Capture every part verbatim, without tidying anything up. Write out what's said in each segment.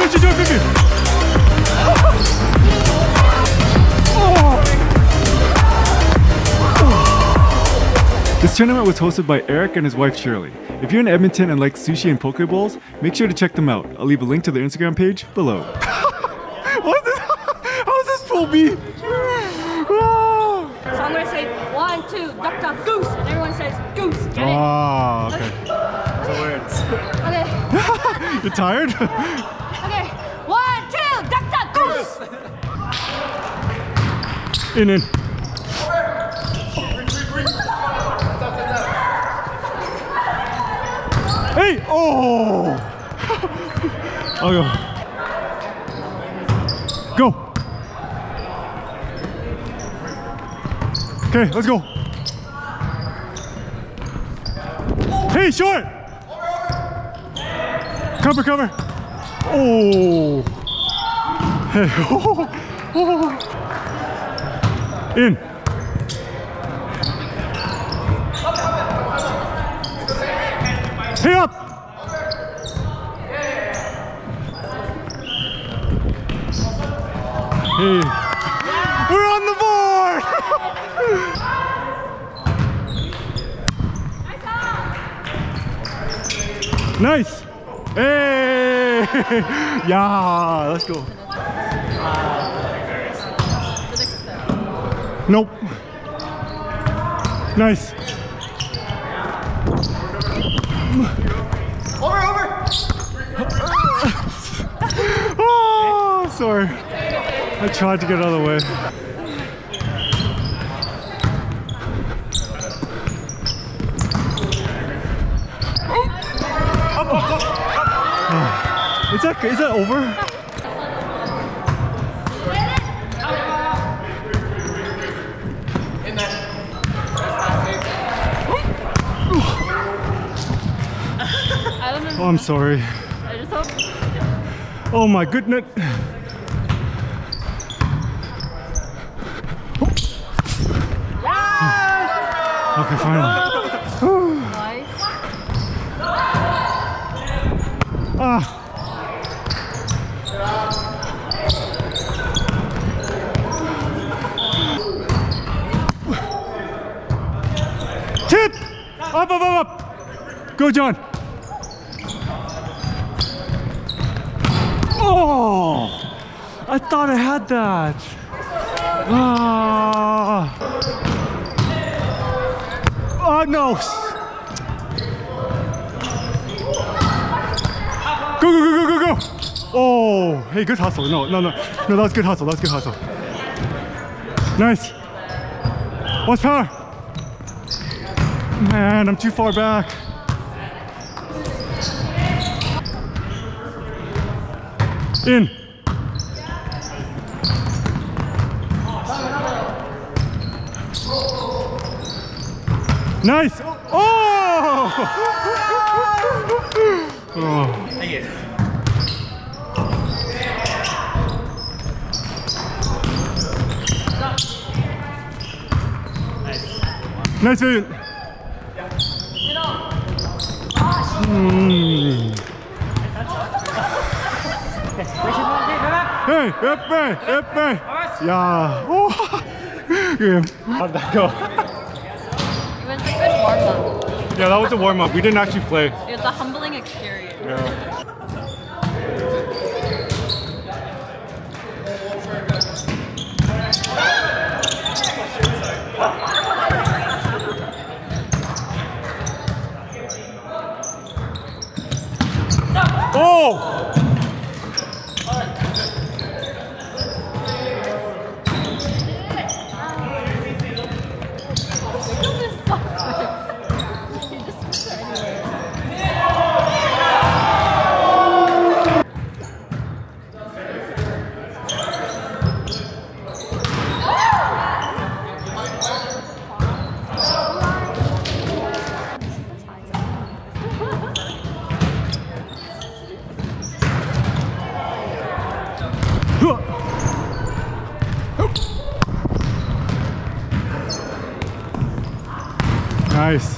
shoot, shoot, shoot, shoot, shoot. This tournament was hosted by Eric and his wife Shirley. If you're in Edmonton and like sushi and poke bowls, make sure to check them out. I'll leave a link to their Instagram page below. What's this? How is this full B? So I'm gonna say one, two, duck, duck, goose, and everyone says goose. Get it? Ah, okay. Okay. So words. Okay. You're tired? Okay. One, two, duck, duck, goose. In, in. Hey! Oh! I'll go. Go! Okay, let's go. Hey, short! Cover, cover. Oh! Hey, oh! Oh. In. Hey up! Hey. We're on the board! Nice! Hey! Yeah, let's go. Nope. Nice. Over, over! Oh, sorry. I tried to get out of the way. Up, up, up, up. Is that, is that over? In there. Oh, I'm sorry. I just hope. Oh my goodness. Okay, finally. Nice. Ah. Tip! Up, up, up, up! Go, John! Oh! I thought I had that. Ah! Oh no! Go, go, go, go, go, go! Oh, hey, good hustle. No, no, no, no, that was good hustle. That was good hustle. Nice. What's power? Man, I'm too far back. In. Nice. Oh! Oh. Thank you. Nice, Vivian. Mm. Hey, up, hey, up, hey. Yeah. Oh. Yeah. How'd that go? It was a good warm-up. Yeah, that was a warm-up. We didn't actually play. It was a humbling experience. Yeah. Oh! Nice.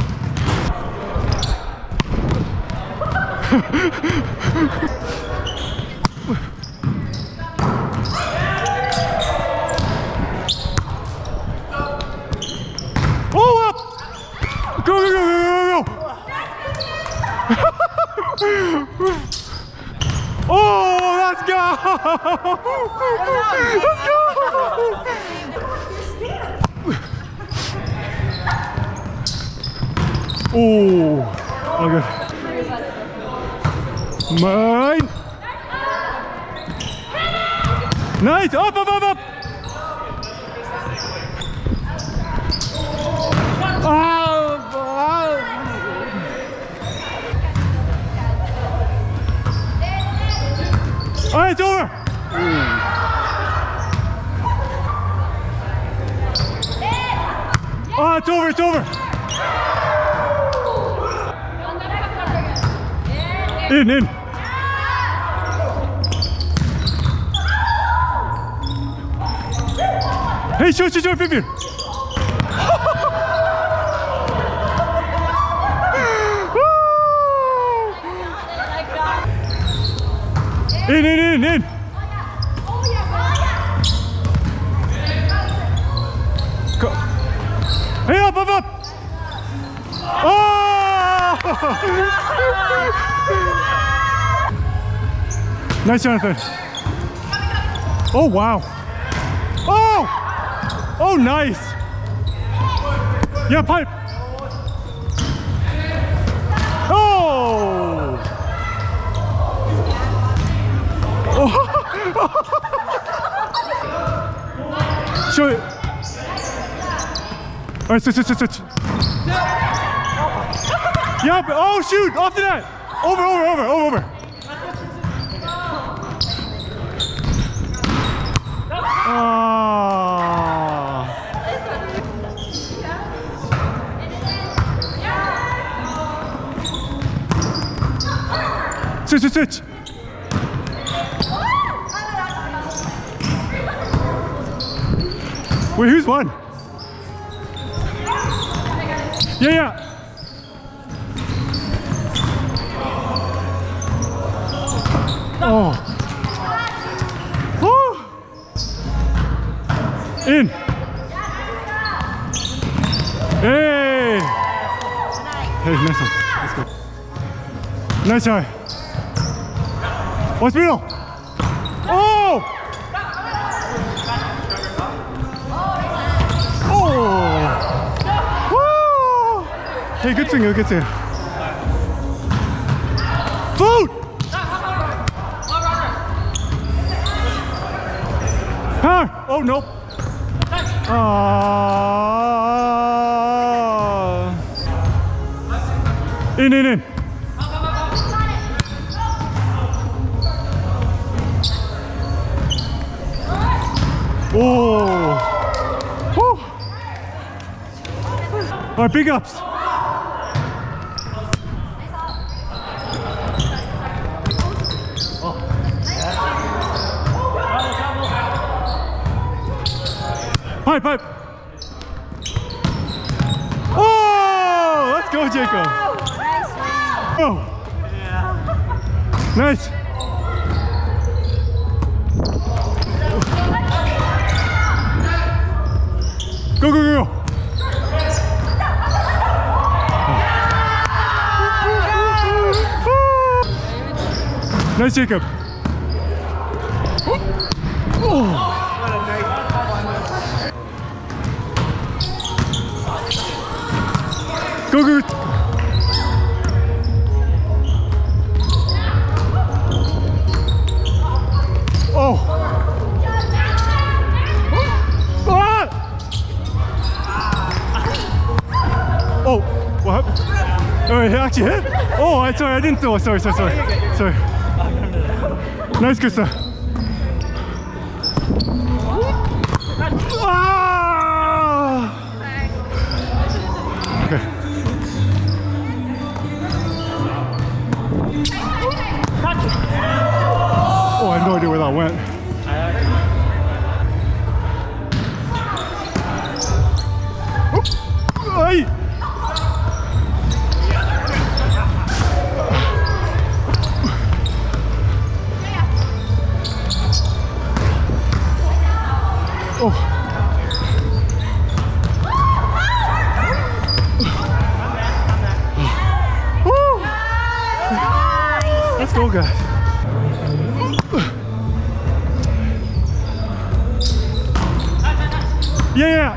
Let's go! Let's go! Oh, okay. Mine. Nice. Up, up, up, up. Oh, all right, it's over. Oh, it's over, it's over. In, in. Hey, shoot, shoot, shoot, Vivian. In, in, in, in. Go. Hey, up, up, up. Oh! Nice, Jonathan. Oh, wow. Oh! Oh, nice. Yeah, pipe. Oh! Oh! Show it. All right, switch, switch, switch. Yeah, but, oh shoot, off the net. Over, over, over, over, over. Ah. Switch, switch, switch. Wait, who's won? Yeah, yeah. Oh. Woo. In. Hey. Hey, nice one. Let's go. Nice try. What's middle? Oh. Hey, good singer, good singer. Food! Huh? Oh, nope. Ah. In, in, in. Oh. Woo. All right, big ups. Pipe, pipe. Oh, let's go, Jacob. Oh, nice. Go, go, go, go. Nice, Jacob. Oh. Go, go. Oh. Ah! Oh, what happened? Oh, it actually hit? Oh, I sorry, I didn't know. Sorry, sorry, sorry. Sorry. Nice, good stuff. Ah! Okay. Oh, I have no idea where that went. Oops. Ay. Oh. Let's go, guys. yeah.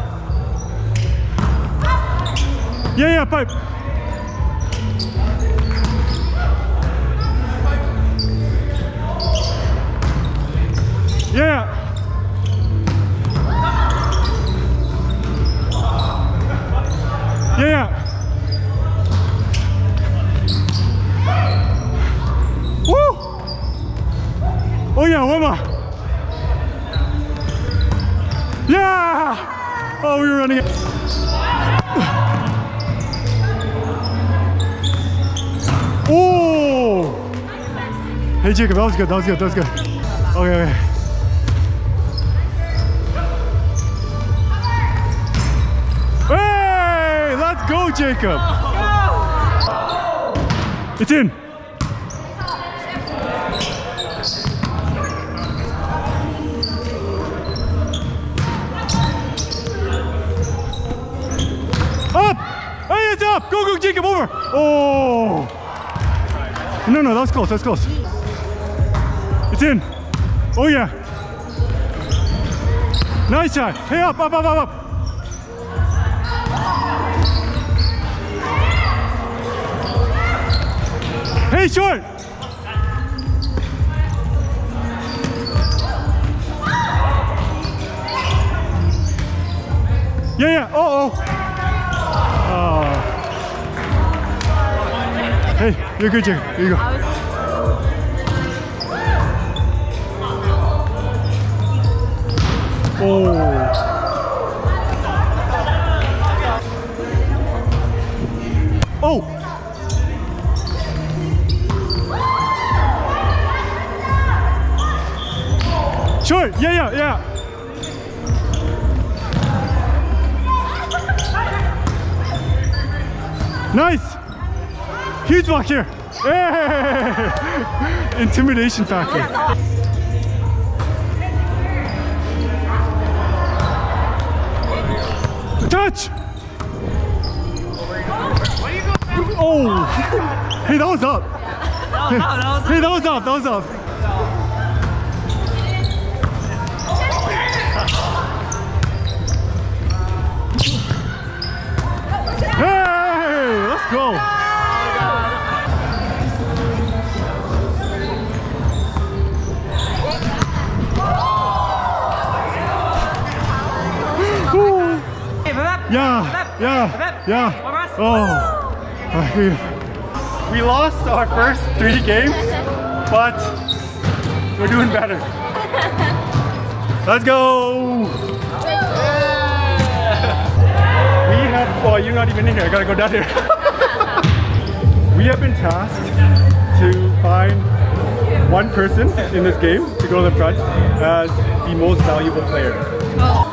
Yeah, yeah, pipe. Yeah. Yeah, yeah. Woo! Oh yeah, one more. Yeah! Oh, we were running it. Oh! Hey Jacob, that was good, that was good, that was good. Okay, okay. Hey! Let's go, Jacob! It's in! Up! Hey, it's up! Go, go, Jacob, over! Oh! No, no, that was close, that was close. It's in. Oh, yeah. Nice shot. Hey, up, up, up, up, up. Hey, short. Yeah, yeah. Uh-oh. Oh. Hey, you're good, Jacob. Here you go. Oh. Oh. Short. Yeah, yeah, yeah. Nice. Huge block here. Hey. Intimidation factor. Touch! Oh! Hey, that was up! Hey, that was up, that was up! Hey! Let's go! Yeah, yeah, yeah. Oh, we lost our first three games, but we're doing better. Let's go. We have, well, you're not even in here. I gotta go down here. We have been tasked to find one person in this game to go to the front as the most valuable player. Oh.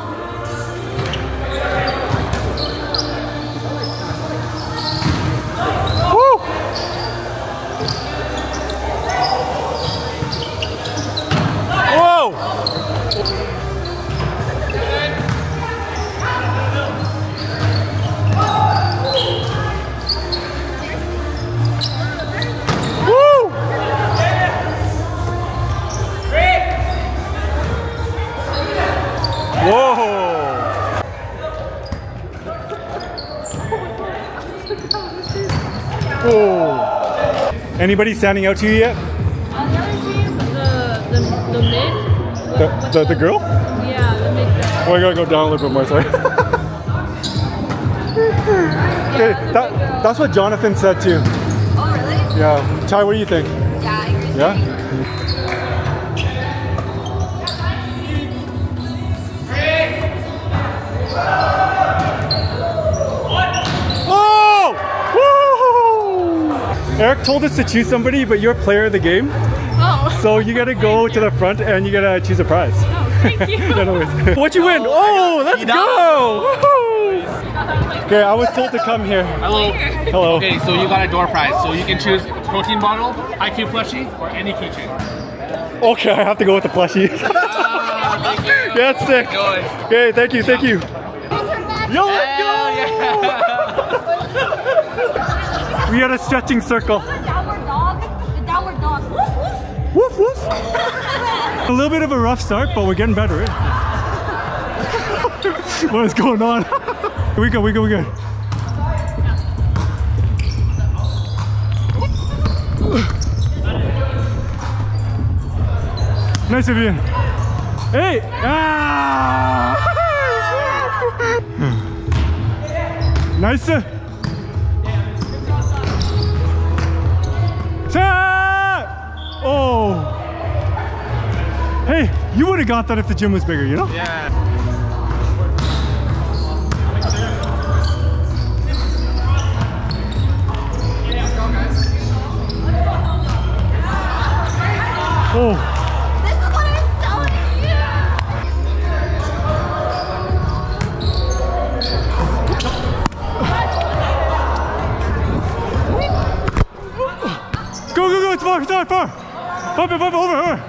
Anybody standing out to you yet? On the other team, the, the, the mid. The, the, the girl? Yeah, the mid girl. Oh, I gotta go down a little bit more, sorry. Yeah, Okay, that, that's what Jonathan said too. Oh, really? Yeah. Chai, what do you think? Yeah, I agree. Yeah? Eric told us to choose somebody, but you're player of the game. Oh. So you gotta go to the front and you gotta choose a prize. Oh, thank you. Yeah, no worries. What you win? Oh, let's go! Okay, I was told to come here. Hello. Hello. Okay, so you got a door prize. So you can choose protein bottle, I Q plushie, or any keychain. Okay, I have to go with the plushie. Uh, thank you. Yeah, that's sick. Okay, thank you, thank you. Yo, let's go! We had a stretching circle. The downward dog. The downward dog. Woof woof. Woof woof. A little bit of a rough start, but we're getting better. Eh? What is going on? We go, we go, we go. Nice, Vivian. Hey! Ah! Nice. Oh! Hey, you would have got that if the gym was bigger, you know? Yeah. Oh. This is what I'm telling you. Go, go, go, it's far, it's far, far. Bump it, bump it, over, over.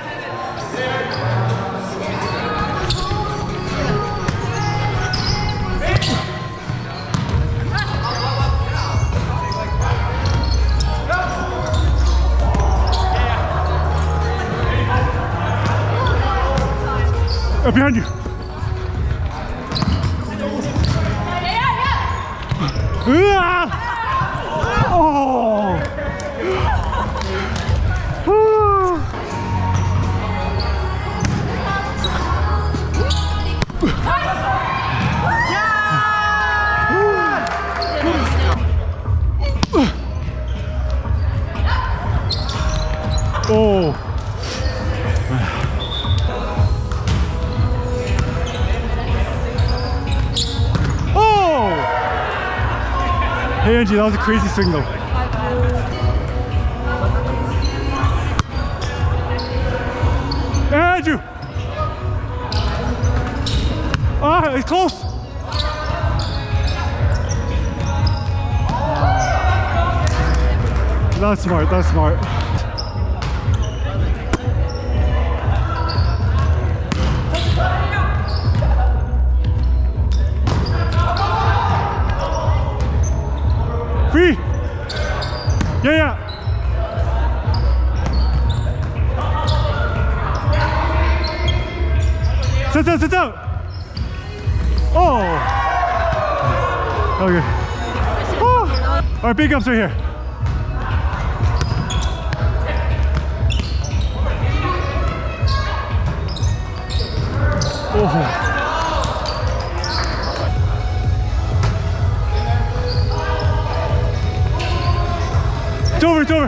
Up behind you. Ah! Oh! Oh! Oh! Hey Angie, that was a crazy swing though. Andrew! Ah, it's close! That's smart, that's smart. Free! Yeah, yeah! Sit down, sit down! Oh! Okay. Oh. Alright, big ups right here. Oh. It's over, it's over.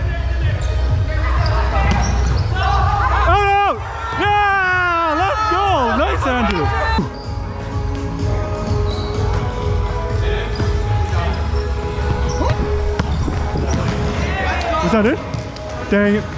Out, out! Yeah! Let's go! Nice, Andrew. Was that it? Dang it.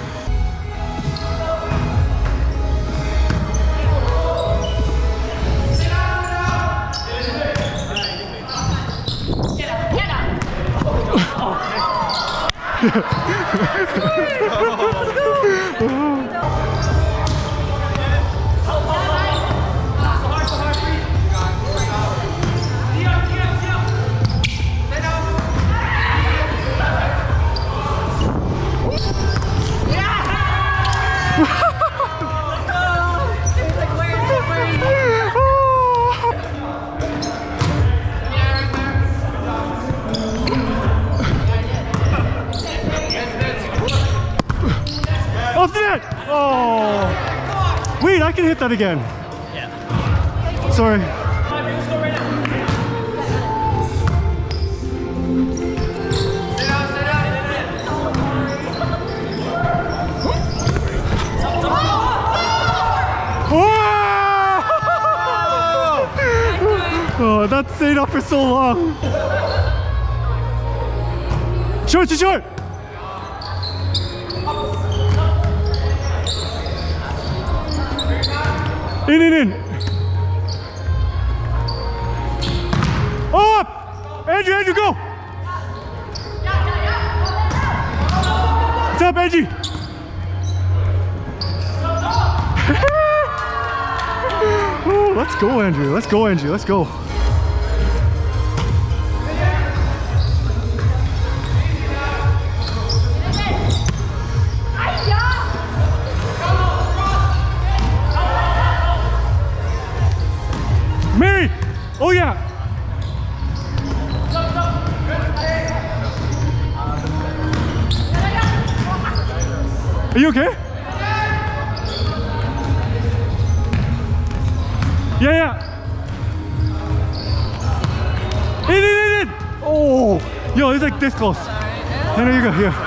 Off the net! Oh! Wait, I can hit that again. Yeah. Sorry. Oh, that stayed up for so long. Short, short, short. In, in, in. Up! Andrew, Andrew, go! What's up, Angie? Oh, let's go, Andrew. Let's go, Andrew. Let's go. Mary! Yeah, yeah. In, in, in, in. Oh, yo, it's like this close. No, no, you go here.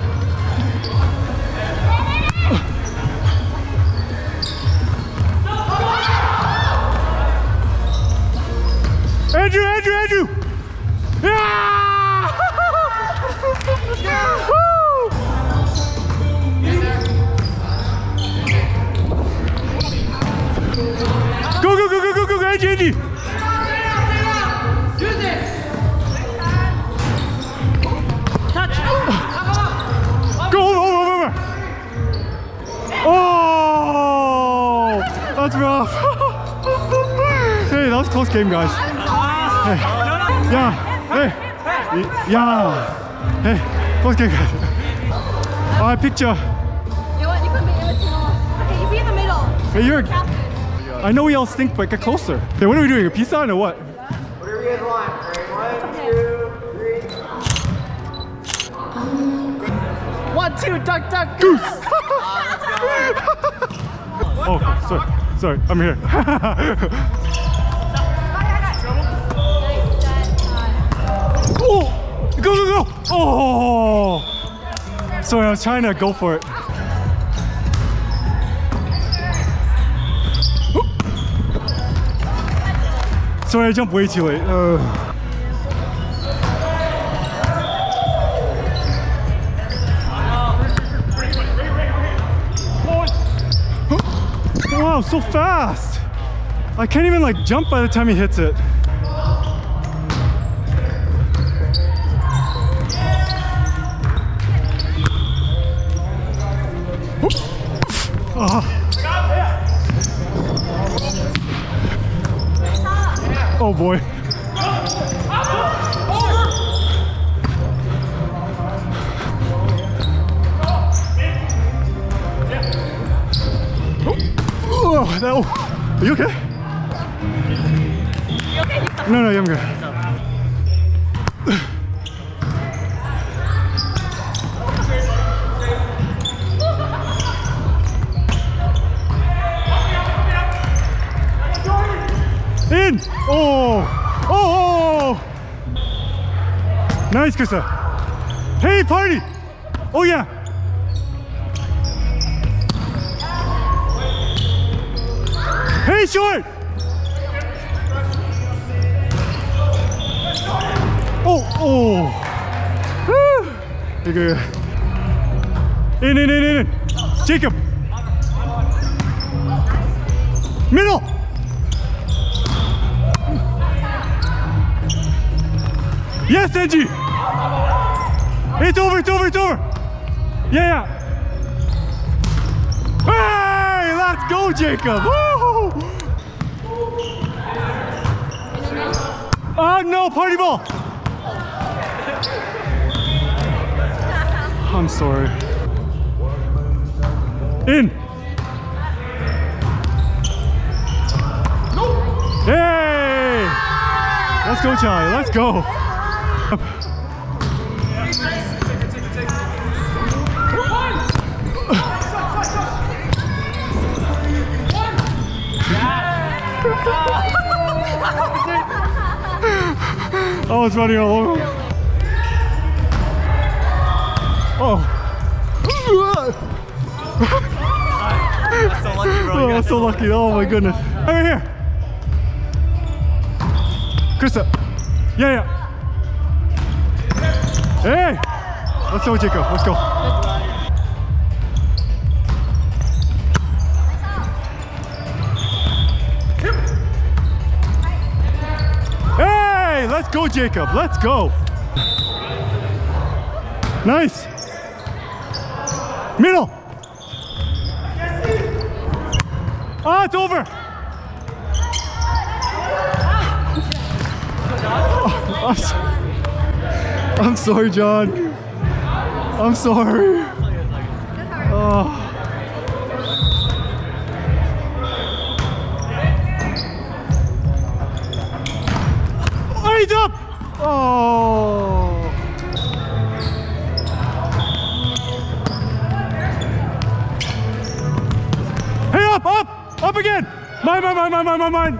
Andrew, Andrew, Andrew. Yeah! Woo! Go, go, go, go, go, go, Angie, Angie. Touch. Go, over, over, over. Oh, that's rough. Hey, that was a close game, guys. Hey. Yeah. Hey. Yeah. Hey, close game, guys. All right, picture. You know what? You can be in between. Okay, you be in the middle. Hey, you're. Captain. I know we all stink, but get closer. Hey, what are we doing? A peace sign or what? Whatever you guys want. One, two, three. One, two, duck, duck, Goose! Uh, Oh, sorry. Sorry, I'm here. Oh! Go, go, go! Oh! Sorry, I was trying to go for it. Sorry, I jumped way too late. Uh. Wow, so fast! I can't even like jump by the time he hits it. Ah. Oh boy. Oh, that, are you okay? You okay? No, no, I'm good. In! Oh! Oh! Oh! Nice, Casa. Hey, party! Oh, yeah! Hey, short! Oh! Oh! Woo! You're good. In, in, in, in, in! Jacob! Middle! Yes, Angie! It's over, it's over, it's over! Yeah, yeah! Hey! Let's go, Jacob! Woo! Oh, no, party ball! I'm sorry. In! Hey! Let's go, Charlie, let's go! I was running all over. Oh. That's so lucky, bro. Oh, I'm so lucky. Oh my goodness. Over here. Krista. Yeah, yeah. Hey! Let's go, Jacob. Let's go. Hey! Let's go, Jacob. Let's go. Nice. Middle. Ah, it's over. Oh, I'm, so I'm sorry, John. I'm sorry. Oh. Oh, he's up. Oh. Hey, up, up, up again. Mine, mine, mine, mine, mine, mine, mine.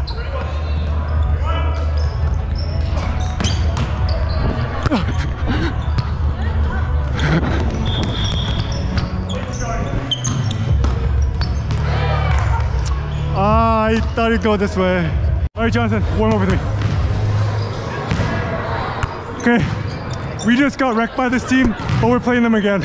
Ah, I thought it'd go this way. All right, Jonathan, warm up with me. Okay, we just got wrecked by this team, but we're playing them again.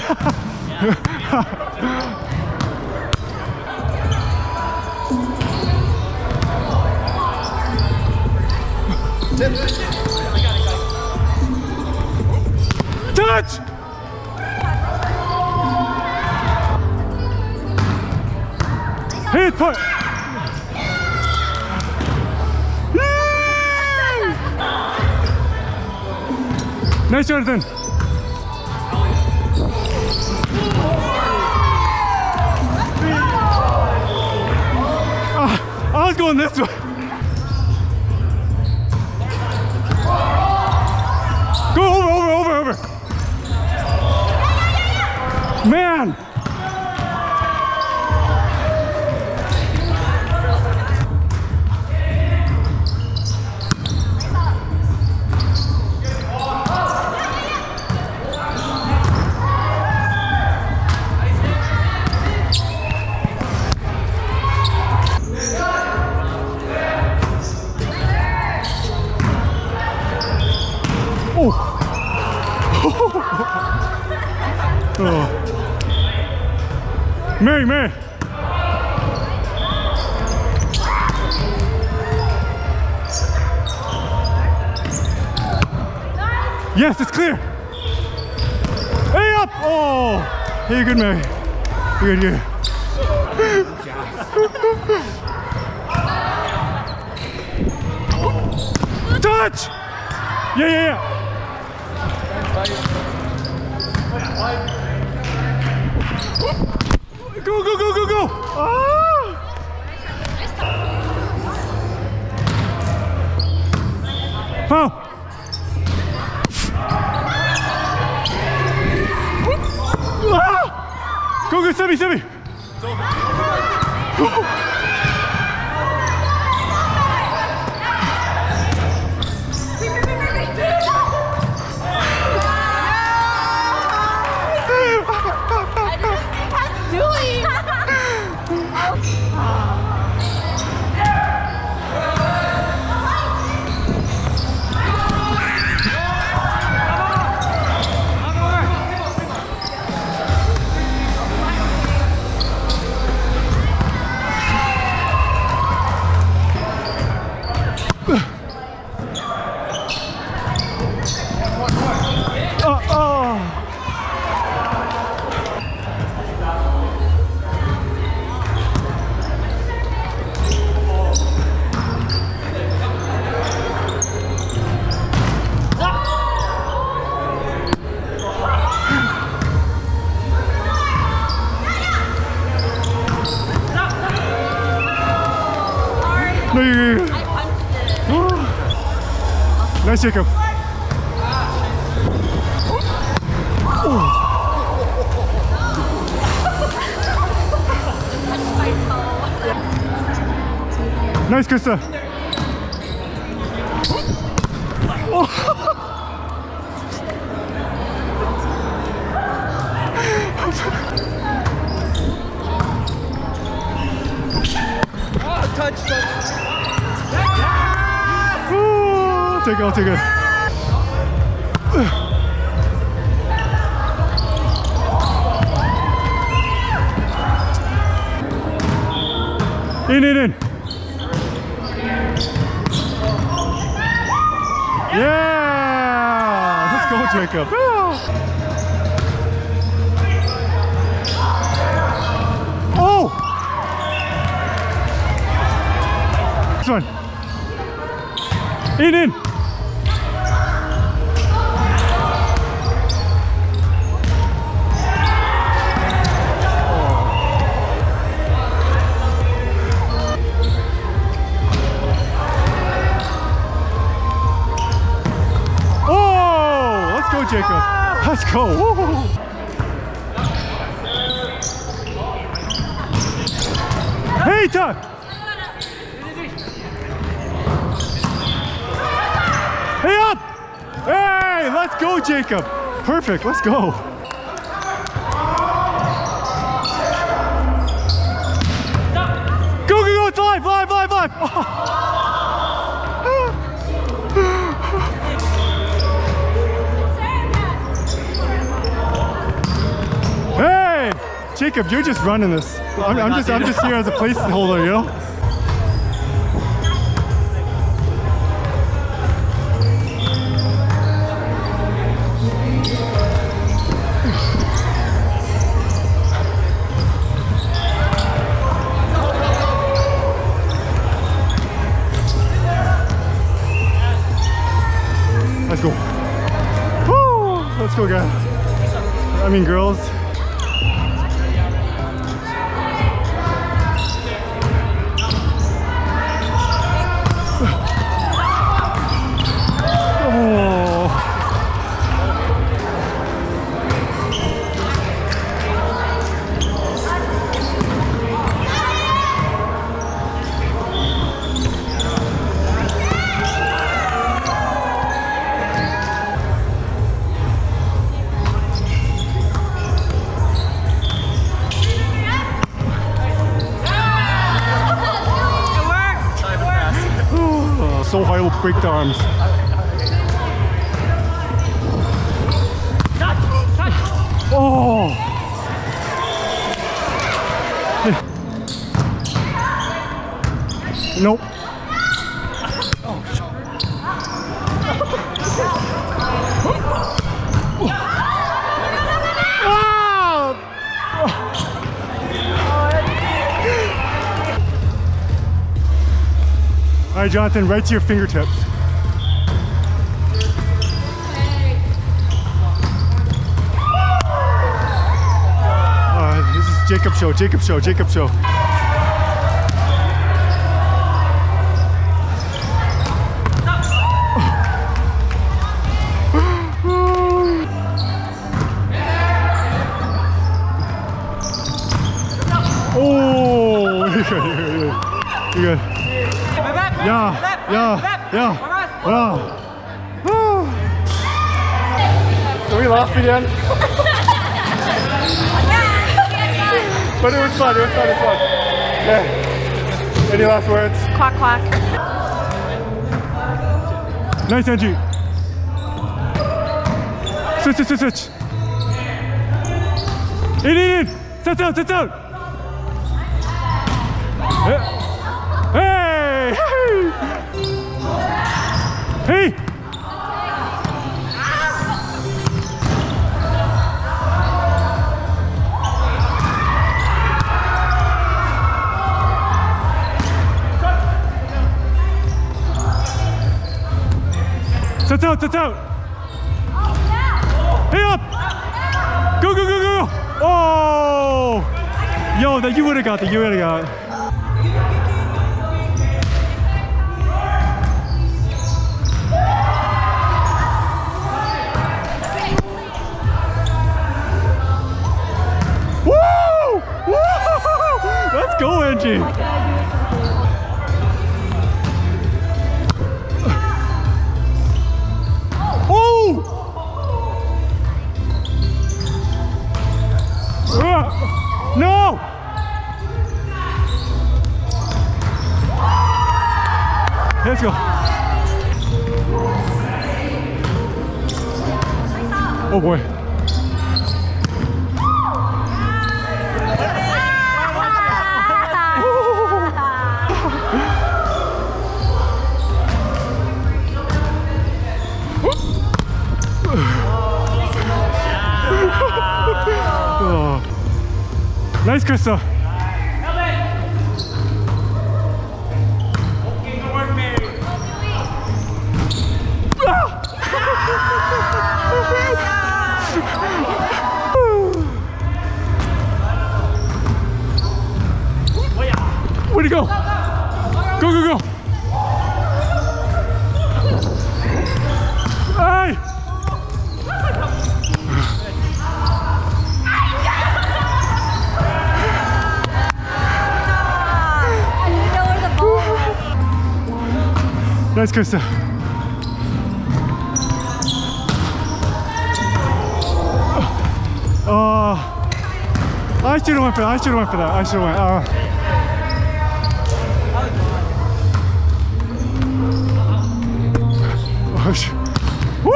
Touch! Hit, put! Nice, Jonathan. Ah, I was going this way. Go over, over, over, over. Man. Oh. Mary, Mary. Yes, it's clear. Hey, up. Oh, hey, you're good, Mary. You're good, you're good. Touch. Yeah, yeah, yeah. Go, go, go, go, go! Ah! Foul! Ah! Go, go, Semi, Semi! No, you, you, you. I punched it. Oh. Nice, Jacob. Oh. Nice, Krista. Oh. Touch, touch. Oh, take it, I'll take it. In, in, in. Yeah! Let's go, Jacob. Oh! This one. In, in. Oh! Let's go, Jacob. Let's go. Woo. Hey, Todd. Hey, up! Hey, let's go, Jacob. Perfect, let's go. Go, go, go, it's live, live, live, live. Hey, Jacob, you're just running this. I'm, I'm just, I'm just here as a placeholder, you know? Let's go. Woo! Let's go, guys. I mean, girls. So high, will break the arms. Oh! Nope. All right, Jonathan, right to your fingertips. Uh, this is Jacob show, Jacob show, Jacob show. Oh, you're good, you're good. Yeah, yeah, yeah, yeah. So we lost again. But it was fun, it was fun, it was fun. Yeah. Any last words? Quack, quack. Nice, Angie. Switch, switch, switch, switch. In, in, in. Sets out, sets out. Hey. Hey! Set out, set out! Hey, up! Go, go, go, go! Oh! Yo, that you would have got that, you would have got. Let's go, Angie! Oh! Uh, no! Let's go. Oh boy. Oh. Nice, Krista. Where'd he go? Go, go, go. Hey! Nice, Krista. Uh, I should have went for that. I should have went for that. I should have went. Uh. Oh, shit. Woo!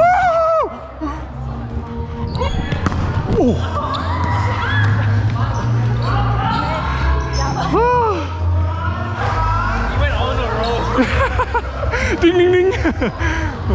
Oh. You went on a roll. Ding ding ding. Uh.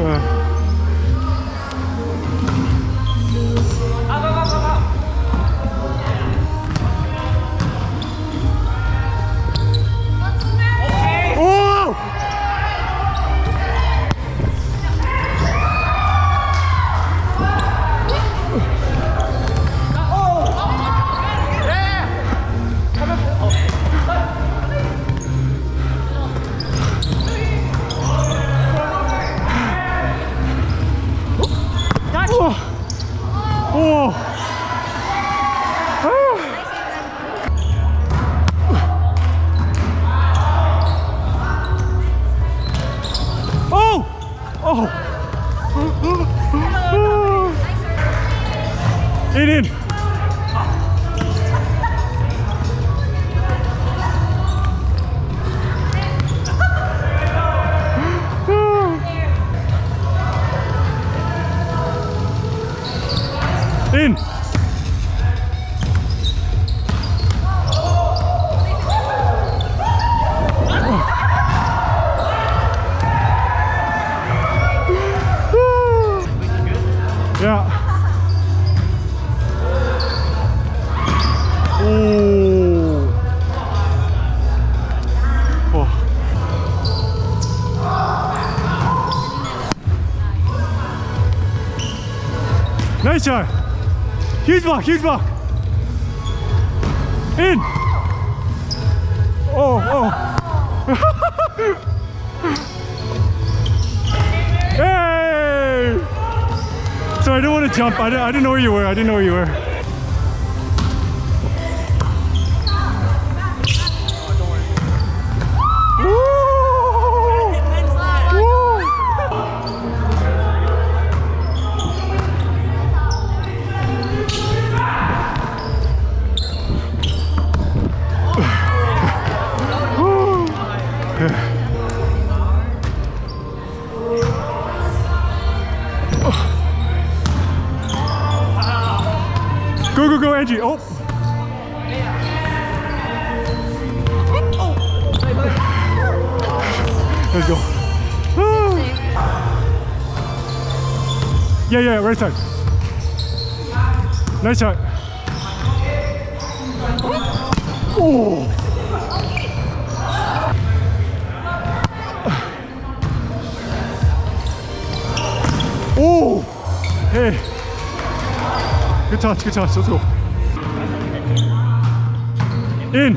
In, in. In. Yeah. Oh. Oh. Nice shot. Huge block, huge block. In. Oh, oh. Hey! Sorry, I didn't want to jump. I didn't, I didn't know where you were. I didn't know where you were. Go, go, go, Angie. Oh. Let's go. Yeah, yeah, right side. Nice shot. Oh. Oh. Hey. Good touch, good touch. Let's go. In.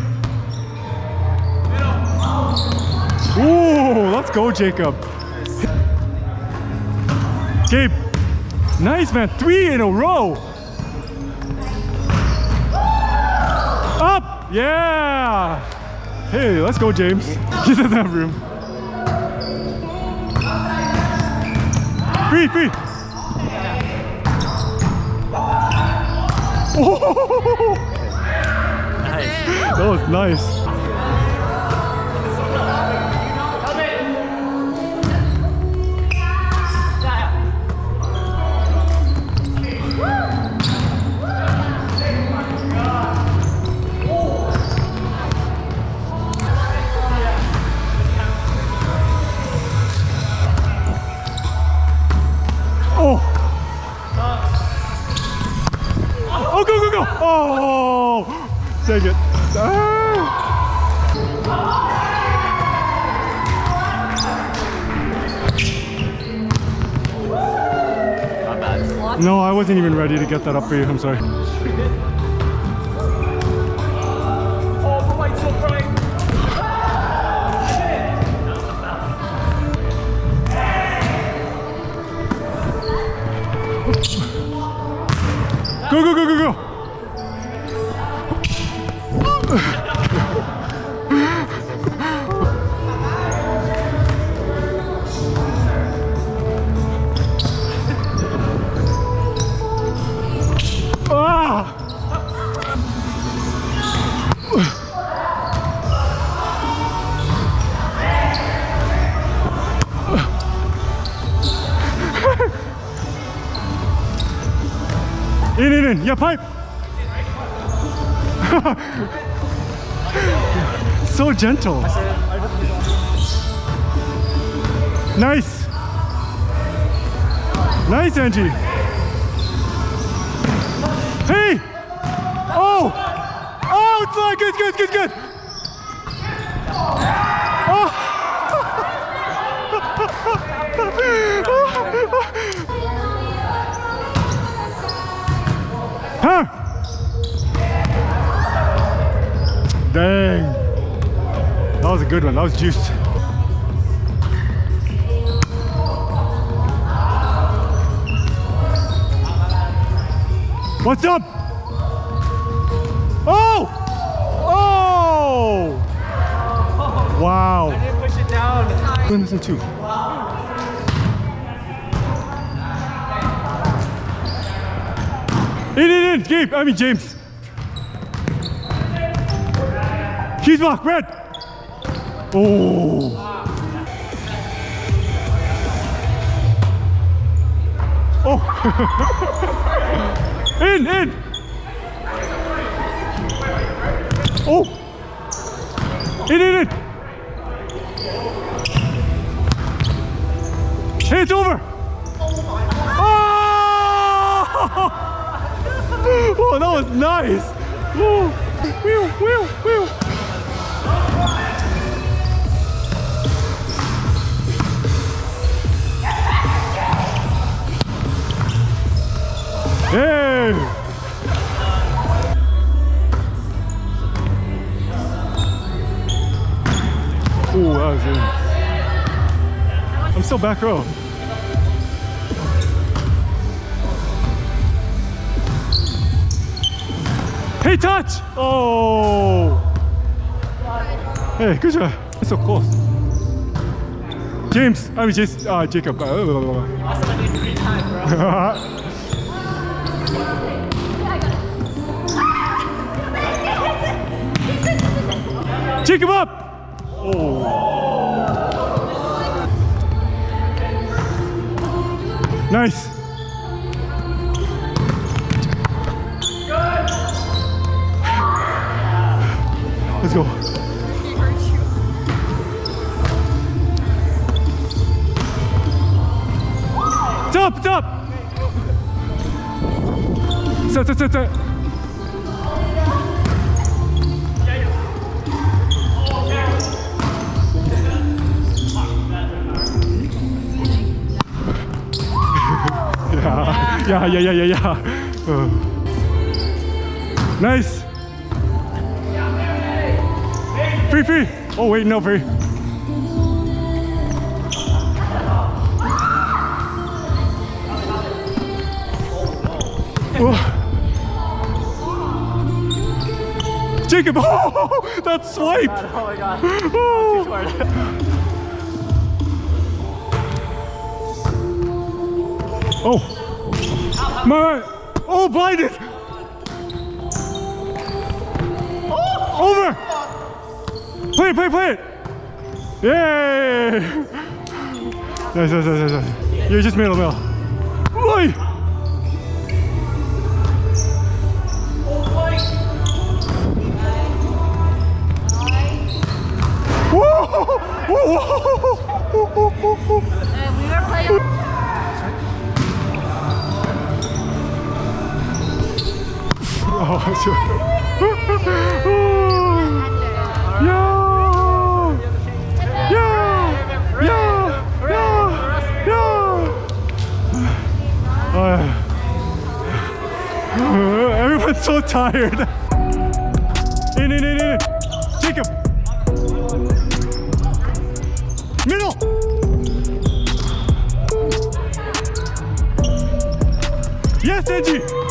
Ooh, let's go, Jacob. Gabe. Nice, man. Three in a row. Up. Yeah. Hey, let's go, James. He doesn't have room. Free, free. Oh, nice. That was nice. Oh. Oh, go, go, go! Oh! Dang it. Ah. Not bad. No, I wasn't even ready to get that up for you. I'm sorry. Go, go, go, go, go! Ah! in, in. Yeah, pipe. So gentle. Nice. Nice, Angie. Hey. Oh. Oh, it's not good, good, good, good. Oh. Huh. Dang. That was a good one. That was juiced. What's up? Oh! Oh! Wow. I didn't push it down. I'm missing two. In, in, in, Gabe, I mean James. Keys block, red. Oh. Oh. In, in. Oh. In, in, in. Hey, it's over. Oh. Oh, that was nice! Woo! Wheel, wheel, wheel! Hey! Oh, that was in. I'm still back row. Hey, touch! Oh! Hey, good job. It's so close. James, I mean, Jason, uh, Jacob. Jacob up! Oh! Nice. Let's go. It's up, it's up. Set, set, set, set. yeah, yeah, yeah, yeah, yeah, yeah. Uh. Nice. Free, free. Oh wait, no free. Oh. Jacob, oh, that swipe. God, oh my god. Oh. Too short. Oh. My. Oh, blinded. Oh. Over. Play it, play it, play it! Yay! Nice, nice, nice, nice. You just made a middle. Oi! Whoa! Whoa! And we were playing. Oh, sure. Yeah! Yeah! Yeah! Yeah! Yeah! Uh, everyone's so tired. In, in, in, in. Jacob. Middle. Yes, Angie.